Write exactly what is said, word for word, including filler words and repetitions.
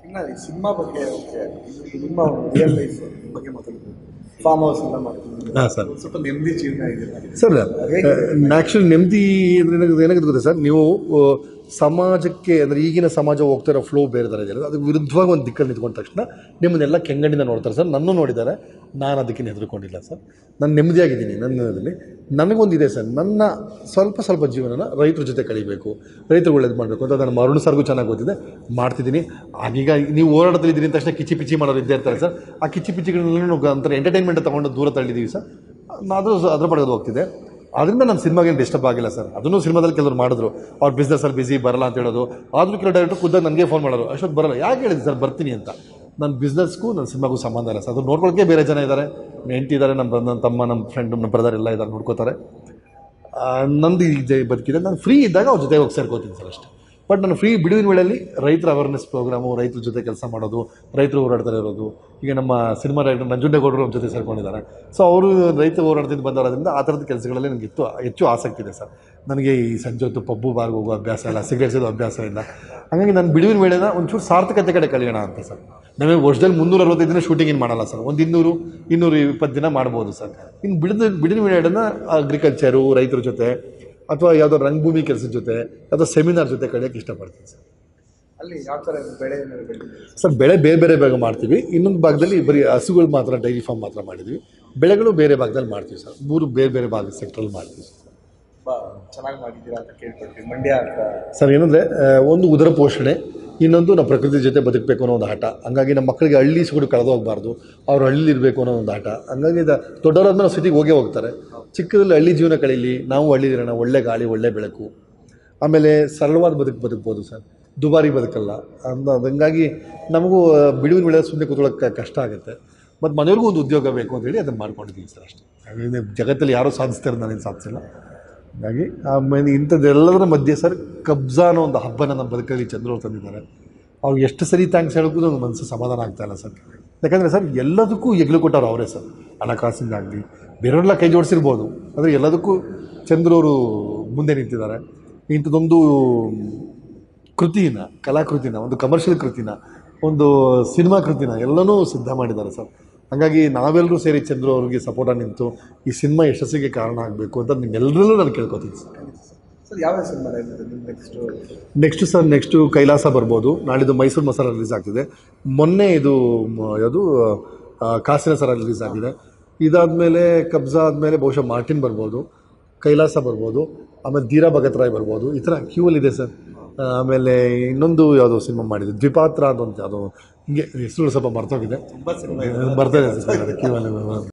ಇನ್ನು ಈ ಸಿನಿಮಾ ಬಗ್ಗೆ ಓಕೆ, ನಿಮ್ಮ ರಿಯಲ್ ಲೈಫ್ ಬಗ್ಗೆ ಮಾತಾಡ್ತೀವಿ. ಫಾರ್ಮ್ ಹೌಸ್ ಎಲ್ಲ ಮಾಡ್ತೀವಿ. ಹಾಂ ಸರ್, ಸ್ವಲ್ಪ ನೆಮ್ಮದಿ ಜೀವನ ಇದೆ ಸರ್. ಆ್ಯಕ್ಚುಲಿ ನೆಮ್ಮದಿ ಅಂದರೆ ಏನಾಗುತ್ತೆ ಗೊತ್ತಾ ಸರ್, ನೀವು ಸಮಾಜಕ್ಕೆ ಅಂದರೆ ಈಗಿನ ಸಮಾಜ ಹೋಗ್ತಾ ಇರೋ ಫ್ಲೋ ಬೇರೆ ಥರ ಇದೆ. ಅದಕ್ಕೆ ವಿರುದ್ಧವಾಗಿ ಒಂದು ದಿಕ್ಕಲ್ಲಿ ನಿಂತ್ಕೊಂಡ ತಕ್ಷಣ ನಿಮ್ಮನ್ನೆಲ್ಲ ಕೆಂಗಣ್ಣಿಂದ ನೋಡ್ತಾರೆ ಸರ್. ನನ್ನೂ ನೋಡಿದ್ದಾರೆ, ನಾನು ಅದಕ್ಕೆ ಹೆದರ್ಕೊಂಡಿಲ್ಲ ಸರ್. ನಾನು ನೆಮ್ಮದಿಯಾಗಿದ್ದೀನಿ ನನ್ನದಲ್ಲಿ. ನನಗೊಂದಿದೆ ಸರ್, ನನ್ನ ಸ್ವಲ್ಪ ಸ್ವಲ್ಪ ಜೀವನನ ರೈತರ ಜೊತೆ ಕಳಿಬೇಕು, ರೈತರು ಒಳ್ಳೇದು ಮಾಡಬೇಕು ಅಂತ ನಾನು ಅರುಣ್ ಸರ್ಗೂ ಚೆನ್ನಾಗಿ ಗೊತ್ತಿದೆ, ಮಾಡ್ತಿದ್ದೀನಿ. ಆಗೀಗ ನೀವು ಓಡಾಡೋದಿದ್ದೀನಿ ಅಂದ ತಕ್ಷಣ ಕಿಚ್ಚಿ ಪಿಚ್ಚಿ ಮಾಡೋರು ಇದ್ದೇ ಇರ್ತಾರೆ ಸರ್. ಆ ಕಿಚ್ಚಿ ಪಿಚ್ಚಿಗಳನ್ನ ಒಂಥರ ಎಂಟರ್ಟೈನ್ಮೆಂಟ್ ತೊಗೊಂಡು ದೂರ ತಳ್ಳಿದ್ದೀವಿ ಸರ್. ಅದು ಅದ್ರ ಪಡೆದು ಹೋಗ್ತಿದೆ. ಅದರಿಂದ ನನ್ನ ಸಿನಿಮಾಗೆ ಡಿಸ್ಟರ್ಬ್ ಆಗಿಲ್ಲ ಸರ್. ಅದನ್ನು ಸಿನಿಮಾದಲ್ಲಿ ಕೆಲವರು ಮಾಡಿದ್ರು, ಅವ್ರು ಬಿಸ್ನೆಸ್ಸಲ್ಲಿ ಬಿಸಿ ಬರಲ್ಲ ಅಂತ ಹೇಳೋದು. ಆದರೂ ಕೆಲವು ಡೈರೆಕ್ಟರ್ ಖುದ್ದಾಗಿ ನನಗೆ ಫೋನ್ ಮಾಡೋರು, ಅಷ್ಟೊತ್ತು ಬರಲ್ಲ, ಯಾಕೆ ಹೇಳಿದ್ವಿ ಸರ್ ಬರ್ತೀನಿ ಅಂತ. ನನ್ನ ಬಿಸ್ನೆಸ್ಗೂ ನನ್ನ ಸಿನಿಮಾಗೂ ಸಂಬಂಧ ಇಲ್ಲ ಸರ್. ಅದು ನೋಡ್ಕೊಳ್ಳೋಕ್ಕೆ ಬೇರೆ ಜನ ಇದ್ದಾರೆ, ನನ್ನ ಹೆಂಡತಿ ಇದ್ದಾರೆ, ನಮ್ಮ ನನ್ನ ತಮ್ಮ, ನಮ್ಮ ಫ್ರೆಂಡ್, ನಮ್ಮ ಬ್ರದರ್ ಎಲ್ಲ ಇದ್ದಾರೆ, ನೋಡ್ಕೋತಾರೆ. ನಂದು ಈಗ ಬದುಕಿದೆ. ನಾನು ಫ್ರೀ ಇದ್ದಾಗ ಅವ್ರ ಜೊತೆ ಹೋಗಿ ಸೇರ್ಕೋತೀನಿ ಸರ್ ಅಷ್ಟೇ. ಬಟ್ ನಾನು ಫ್ರೀ ಬಿಡುವಿನ ವೇಳೆಯಲ್ಲಿ ರೈತರ ಅವೇರ್ನೆಸ್ ಪ್ರೋಗ್ರಾಮು, ರೈತರ ಜೊತೆ ಕೆಲಸ ಮಾಡೋದು, ರೈತರು ಹೋರಾಡ್ತಾ ಇರೋದು. ಈಗ ನಮ್ಮ ಸಿನಿಮಾ ರೈಟರ್ ನಂಜುಂಡೇಗೌಡರು ನಮ್ಮ ಜೊತೆ ಸೇರ್ಕೊಂಡಿದ್ದಾರೆ. ಸೊ ಅವರು ರೈತ ಹೋರಾಟದಿಂದ ಬಂದವರಿಂದ ಆ ಥರದ ಕೆಲಸಗಳಲ್ಲಿ ನನಗೆ ಹೆಚ್ಚು ಹೆಚ್ಚು ಆಸಕ್ತಿ ಇದೆ ಸರ್. ನನಗೆ ಈ ಸಂಜೆ ಹೊತ್ತು ಪಬ್ಬು ಬಾರ್ಗೆ ಹೋಗೋ ಅಭ್ಯಾಸ ಇಲ್ಲ, ಸಿಗರೇಟ್ ಸೇದೋ ಅಭ್ಯಾಸ ಇಲ್ಲ. ಹಾಗಾಗಿ ನಾನು ಬಿಡುವಿನ ವೇಳೆನ ಒಂಚೂರು ಸಾರ್ಥಕತೆ ಕಡೆ ಕಲಿಯೋಣ ಅಂತ ಸರ್. ನಮಗೆ ವರ್ಷದಲ್ಲಿ ಮುನ್ನೂರ ಅರವತ್ತೈದು ದಿನ ಶೂಟಿಂಗ್ ಏನು ಮಾಡಲ್ಲ ಸರ್, ಒಂದು ಇನ್ನೂರು ಇನ್ನೂರು ಇಪ್ಪತ್ತು ದಿನ ಮಾಡ್ಬೋದು ಸರ್. ಇನ್ನು ಬಿಡಿದ ಬಿಡುವಿನ ವೇಳೆನ ಅಗ್ರಿಕಲ್ಚರು, ರೈತರ ಜೊತೆ ಅಥವಾ ಯಾವುದೋ ರಂಗಭೂಮಿ ಕೆಲಸದ ಜೊತೆ ಯಾವುದೋ ಸೆಮಿನಾರ್ ಜೊತೆ ಕಳೆಯೋಕ್ಕೆ ಇಷ್ಟಪಡ್ತೀನಿ ಸರ್. ಅಲ್ಲಿ ಯಾವ ಥರ ಬೆಳೆ ಸರ್, ಬೆಳೆ ಬೇರೆ ಬೇರೆ ಭಾಗ ಮಾಡ್ತೀವಿ. ಇನ್ನೊಂದು ಭಾಗದಲ್ಲಿ ಬರೀ ಹಸುಗಳು ಮಾತ್ರ, ಡೈರಿ ಫಾರ್ಮ್ ಮಾತ್ರ ಮಾಡಿದ್ವಿ. ಬೆಳೆಗಳು ಬೇರೆ ಭಾಗದಲ್ಲಿ ಮಾಡ್ತೀವಿ ಸರ್. ಮೂರು ಬೇರೆ ಬೇರೆ ಭಾಗ ಸೆಕ್ಟ್ರಲ್ಲಿ ಮಾಡ್ತೀವಿ ಸರ್. ಚೆನ್ನಾಗಿ ಮಾಡಿದ್ದೀರಾ ಅಂತ ಕೇಳ್ಕೊಳ್ತೀವಿ. ಮಂಡ್ಯ ಸರ್ ಏನಂದರೆ, ಒಂದು ಉದರ ಪೋಷಣೆ, ಇನ್ನೊಂದು ನಾವು ಪ್ರಕೃತಿ ಜೊತೆ ಬದುಕಬೇಕು ಅನ್ನೋ ಒಂದು ಆಟ. ಹಂಗಾಗಿ ನಮ್ಮ ಮಕ್ಕಳಿಗೆ ಹಳ್ಳಿ ಸುಗುಡು ಕಳೆದು ಹೋಗಬಾರ್ದು, ಅವ್ರು ಹಳ್ಳಿಲಿ ಇರಬೇಕು ಅನ್ನೋ ಒಂದು ಆಟ. ಹಂಗಾಗಿ ಇದು ದೊಡ್ಡವರಾದ್ಮೇಲೆ ನಾವು ಸಿಟಿಗೆ ಹೋಗೇ ಹೋಗ್ತಾರೆ. ಚಿಕ್ಕದಲ್ಲಿ ಹಳ್ಳಿ ಜೀವನ ಕಳೀಲಿ, ನಾವು ಹಳ್ಳಿದಿರೋಣ, ಒಳ್ಳೆ ಗಾಳಿ, ಒಳ್ಳೆ ಬೆಳಕು, ಆಮೇಲೆ ಸರಳವಾದ ಬದುಕು ಬದುಕ್ಬೋದು ಸರ್. ದುಬಾರಿ ಬದುಕಲ್ಲ ಅಂದ. ಹಂಗಾಗಿ ನಮಗೂ ಬಿಡುವಿನ ವೇಳೆ ಸುಮ್ಮನೆ ಕೂತ್ಕೊಳ್ಳೋಕ್ಕೆ ಕಷ್ಟ ಆಗುತ್ತೆ. ಮತ್ತು ಮನೆಯವ್ರಿಗೂ ಒಂದು ಉದ್ಯೋಗ ಬೇಕು ಅಂತೇಳಿ ಅದನ್ನು ಮಾಡ್ಕೊಂಡಿದ್ದೀವಿ ಸರ್ ಅಷ್ಟೇ. ಹಾಗಾಗಿ ಜಗತ್ತಲ್ಲಿ ಯಾರೂ ಸಾಧಿಸ್ತಾರೆ, ನಾನೇನು ಸಾಧಿಸಿಲ್ಲ. ಹಾಗಾಗಿ ಆಮೇಲೆ ಇಂಥದ್ದೆಲ್ಲದರ ಮಧ್ಯೆ ಸರ್, ಕಬ್ಜಾ ಅನ್ನೋ ಒಂದು ಹಬ್ಬನ ನಮ್ಮ ಬದುಕಲ್ಲಿ ಚಂದ್ರವ್ರು ತಂದಿದ್ದಾರೆ. ಅವ್ರಿಗೆ ಎಷ್ಟು ಸರಿ ಥ್ಯಾಂಕ್ಸ್ ಹೇಳೋಕ್ಕೂ ಒಂದು ಮನಸ್ಸು ಸಮಾಧಾನ ಆಗ್ತಾಯಿಲ್ಲ ಸರ್. ಯಾಕಂದರೆ ಸರ್, ಎಲ್ಲದಕ್ಕೂ ಎಗ್ಲು ಕೊಟ್ಟವ್ರು ಅವರೇ ಸರ್. ಹಣಕಾಸಿಂದಾಗಲಿ ಬೇರೆಯವರೆಲ್ಲ ಕೈ ಜೋಡಿಸಿರ್ಬೋದು, ಆದರೆ ಎಲ್ಲದಕ್ಕೂ ಚಂದ್ರವರು ಮುಂದೆ ನಿಂತಿದ್ದಾರೆ. ಇಂಥದ್ದೊಂದು ಕೃತಿನ, ಕಲಾಕೃತಿನ, ಒಂದು ಕಮರ್ಷಿಯಲ್ ಕೃತಿನ, ಒಂದು ಸಿನಿಮಾ ಕೃತಿನ ಎಲ್ಲನೂ ಸಿದ್ಧ ಮಾಡಿದ್ದಾರೆ ಸರ್. ಹಾಗಾಗಿ ನಾವೆಲ್ಲರೂ ಸೇರಿ ಚಂದ್ರು ಅವ್ರಿಗೆ ಸಪೋರ್ಟಾಗಿ ನಿಂತು ಈ ಸಿನಿಮಾ ಯಶಸ್ಸಿಗೆ ಕಾರಣ ಆಗಬೇಕು ಅಂತ ನಿಮ್ಮೆಲ್ಲರಲ್ಲೂ ನಾನು ಕೇಳ್ಕೊತೀನಿ ಸರ್. ಸರ್ ಯಾವ cinema next next sir next Kailasa ಬರ್ಬೋದು. ನಾಳಿದ್ದು ಮೈಸೂರು ಮಸಾಲ ರಿಲೀಸ್ ಆಗ್ತಿದೆ. ಮೊನ್ನೆ ಇದು ಯಾವುದು ಕಾಸಿನ ಸರ ರಿಲೀಸ್ ಆಗಿದೆ. ಇದಾದಮೇಲೆ ಕಬ್ಜಾ ಆದಮೇಲೆ ಬಹುಶಃ ಮಾರ್ಟಿನ್ ಬರ್ಬೋದು, ಕೈಲಾಸ ಬರ್ಬೋದು, ಆಮೇಲೆ ಧೀರಾ ಭಗತ್ ರಾಯ್ ಬರ್ಬೋದು. ಈ ಥರ ಕ್ಯೂವಲ್ಲಿದೆ ಸರ್. ಆಮೇಲೆ ಇನ್ನೊಂದು ಯಾವುದೋ ಸಿನಿಮಾ ಮಾಡಿದೆ, ದ್ವಿಪಾತ್ರ ಅಂತ, ಅದು ಹಿಂಗೆ ಹೆಸರು ಸ್ವಲ್ಪ ಮರ್ತೋಗಿದೆ, ತುಂಬ ಸಿನಿಮಾ ಬರ್ತಾ ಇದೆ ಸರ್ ಕ್ಯೂವಲ್ಲಿ.